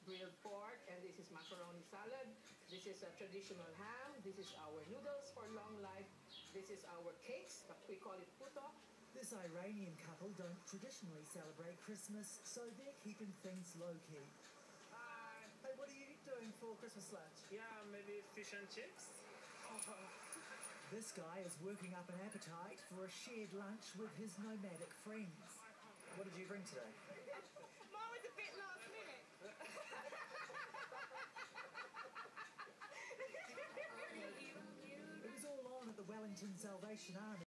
grilled pork, and this is macaroni salad. This is a traditional ham. This is our noodles for long life. This is our cakes. We call it puto. This Iranian couple don't traditionally celebrate Christmas, so they're keeping things low-key. Hey, what are you doing for Christmas lunch? Yeah, maybe fish and chips. This guy is working up an appetite for a shared lunch with his nomadic friends. What did you bring today? Mine was a bit last minute. It was all on at the Wellington Salvation Army.